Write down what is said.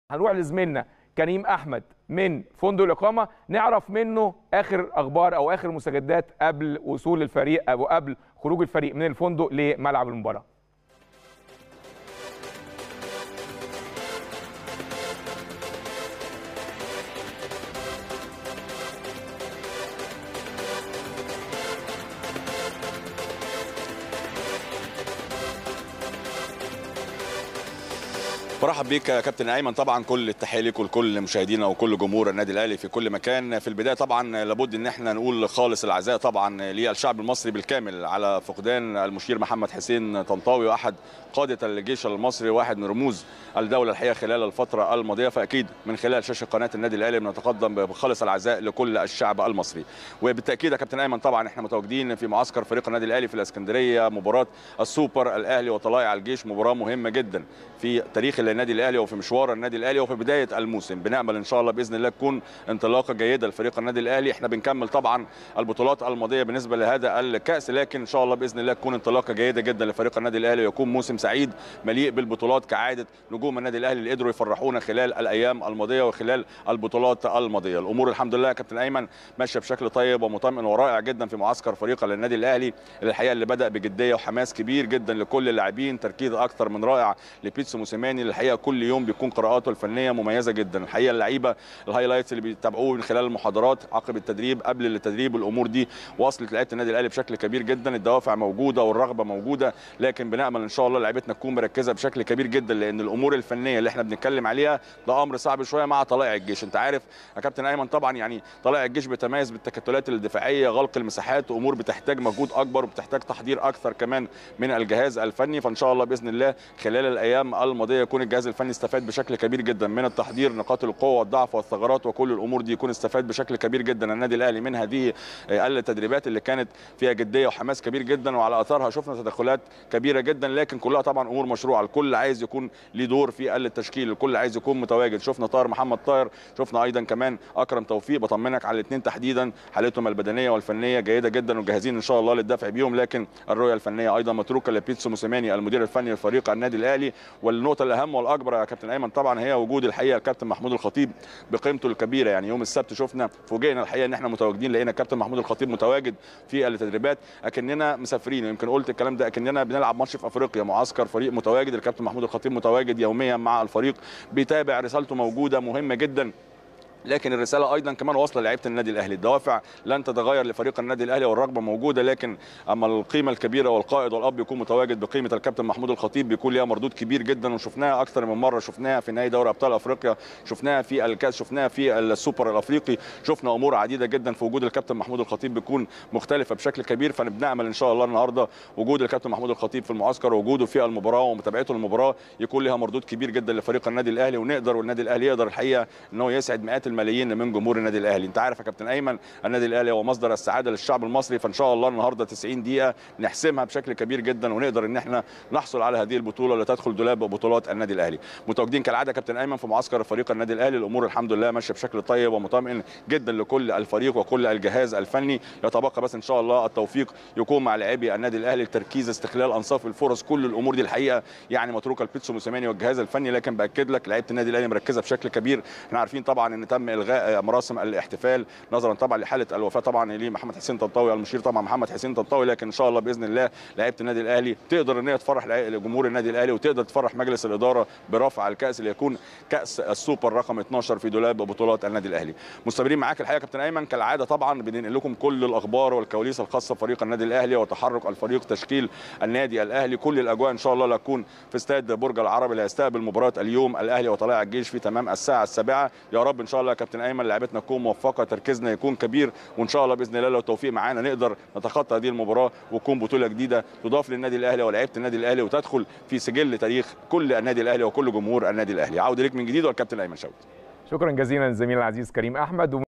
هنروح لزميلنا كريم احمد من فندق الاقامه نعرف منه اخر اخبار او اخر مستجدات قبل وصول الفريق او قبل خروج الفريق من الفندق لملعب المباراه. برحب بيك يا كابتن ايمن. طبعا كل التحيه ليك ولكل مشاهدينا وكل جمهور النادي الاهلي في كل مكان. في البدايه طبعا لابد ان احنا نقول خالص العزاء طبعا للشعب المصري بالكامل على فقدان المشير محمد حسين طنطاوي، واحد قاده الجيش المصري واحد من رموز الدوله الحقيقه خلال الفتره الماضيه. فاكيد من خلال شاشه قناه النادي الاهلي بنتقدم بخالص العزاء لكل الشعب المصري. وبالتاكيد يا كابتن ايمن طبعا احنا متواجدين في معسكر فريق النادي الاهلي في الاسكندريه، مباراه السوبر الاهلي وطلائع الجيش، مباراه مهمه جدا في تاريخ النادي الاهلي وفي مشوار النادي الاهلي وفي بدايه الموسم. بنامل ان شاء الله باذن الله تكون انطلاقه جيده لفريق النادي الاهلي. احنا بنكمل طبعا البطولات الماضيه بالنسبه لهذا الكاس، لكن ان شاء الله باذن الله تكون انطلاقه جيده جدا لفريق النادي الاهلي ويكون موسم سعيد مليء بالبطولات كعاده نجوم النادي الاهلي اللي قدروا يفرحونا خلال الايام الماضيه وخلال البطولات الماضيه. الامور الحمد لله يا كابتن ايمن ماشيه بشكل طيب ومطمئن ورائع جدا في معسكر فريق النادي الاهلي الحقيقه اللي بدا بجديه وحماس كبير جدا لكل اللاعبين، تركيز اكثر من رائع لبيتسو موسيماني الحقيقه كل يوم بيكون قراءاته الفنيه مميزه جدا. الحقيقه اللعيبه الهايلايتس اللي بيتابعوه من خلال المحاضرات عقب التدريب قبل التدريب، الامور دي وصلت لعيبه النادي الاهلي بشكل كبير جدا. الدوافع موجوده والرغبه موجوده، لكن بنامل ان شاء الله لعيبتنا تكون مركزه بشكل كبير جدا، لان الامور الفنيه اللي احنا بنتكلم عليها ده امر صعب شويه مع طلائع الجيش. انت عارف يا كابتن ايمن طبعا يعني طلائع الجيش بيتميز بالتكتلات الدفاعيه، غلق المساحات، امور بتحتاج مجهود اكبر وبتحتاج تحضير اكثر كمان من الجهاز الفني. فان شاء الله باذن الله خلال الايام الماضيه يكون الجهاز الفني استفاد بشكل كبير جدا من التحضير، نقاط القوه والضعف والثغرات وكل الامور دي يكون استفاد بشكل كبير جدا النادي الاهلي من هذه التدريبات اللي كانت فيها جديه وحماس كبير جدا، وعلى اثارها شفنا تدخلات كبيره جدا، لكن كلها طبعا امور مشروعه. الكل عايز يكون له دور في التشكيل، الكل عايز يكون متواجد. شفنا طاهر محمد طاهر، شفنا ايضا كمان اكرم توفيق. بطمنك على الاثنين تحديدا حالتهم البدنيه والفنيه جيده جدا وجاهزين ان شاء الله للدفع بيهم، لكن الرؤيه الفنيه ايضا متروكه لبيتسو موسيماني المدير الفني لفريق النادي الاهلي. والنقطه الاهم والاكبر يا كابتن ايمن طبعا هي وجود الحقيقه الكابتن محمود الخطيب بقيمته الكبيره. يعني يوم السبت شفنا فوجئنا الحقيقه ان احنا متواجدين، لقينا الكابتن محمود الخطيب متواجد في التدريبات اكننا مسافرين، يمكن قلت الكلام ده اكننا بنلعب ماتش في افريقيا. معسكر فريق متواجد، الكابتن محمود الخطيب متواجد يوميا مع الفريق بيتابع، رسالته موجوده مهمه جدا، لكن الرساله ايضا كمان واصله لعيبه النادي الاهلي. الدوافع لن تتغير لفريق النادي الاهلي والرغبه موجوده، لكن اما القيمه الكبيره والقائد والاب يكون متواجد بقيمه الكابتن محمود الخطيب بيكون ليها مردود كبير جدا، وشفناها اكثر من مره. شفناها في نهائي دوري ابطال افريقيا، شفناها في الكاس، شفناها في السوبر الافريقي، شفنا امور عديده جدا في وجود الكابتن محمود الخطيب بيكون مختلفه بشكل كبير. فبنامل ان شاء الله النهارده وجود الكابتن محمود الخطيب في المعسكر ووجوده في المباراه ومتابعته للمباراه يكون لها مردود كبير جدا لفريق النادي الاهلي، ونقدر والنادي الاهلي يقدر الحقيقه ان هو يسعد مئات الملايين من جمهور النادي الاهلي. انت عارف يا كابتن ايمن النادي الاهلي هو مصدر السعاده للشعب المصري، فان شاء الله النهارده 90 دقيقه نحسمها بشكل كبير جدا ونقدر ان احنا نحصل على هذه البطوله اللي تدخل دولاب بطولات النادي الاهلي. متواجدين كالعاده كابتن ايمن في معسكر فريق النادي الاهلي، الامور الحمد لله ماشيه بشكل طيب ومطمئن جدا لكل الفريق وكل الجهاز الفني. يتبقى بس ان شاء الله التوفيق يكون مع لاعبي النادي الاهلي، التركيز، استغلال انصاف الفرص، كل الامور دي الحقيقه يعني متروكه لبيتسو موسيماني والجهاز الفني، لكن باكد لك لعيبه النادي الاهلي مركزه بشكل كبير. احنا عارفين طبعا ان تم الغاء مراسم الاحتفال نظرا طبعا لحاله الوفاه طبعا لمحمد حسين طنطاوي المشير طبعا محمد حسين طنطاوي، لكن ان شاء الله باذن الله لعيبه النادي الاهلي تقدر ان هي تفرح جمهور النادي الاهلي وتقدر تفرح مجلس الاداره برفع الكاس اللي يكون كاس السوبر رقم 12 في دولاب بطولات النادي الاهلي. مستمرين معاك الحقيقه كابتن ايمن كالعاده طبعا بننقل لكم كل الاخبار والكواليس الخاصه بفريق النادي الاهلي وتحرك الفريق، تشكيل النادي الاهلي، كل الاجواء ان شاء الله تكون في استاد برج العرب اللي هيستقبل مباراه اليوم الاهلي وطلائع الجيش في تمام الساعه 7. يا رب ان شاء الله يا كابتن ايمن لعيبتنا تكون موفقه، تركيزنا يكون كبير، وان شاء الله باذن الله لو التوفيق معانا نقدر نتخطى هذه المباراه وتكون بطوله جديده تضاف للنادي الاهلي ولاعيبه النادي الاهلي وتدخل في سجل تاريخ كل النادي الاهلي وكل جمهور النادي الاهلي. عوده ليك من جديد والكابتن ايمن شوقي. شكرا جزيلا للزميل العزيز كريم احمد.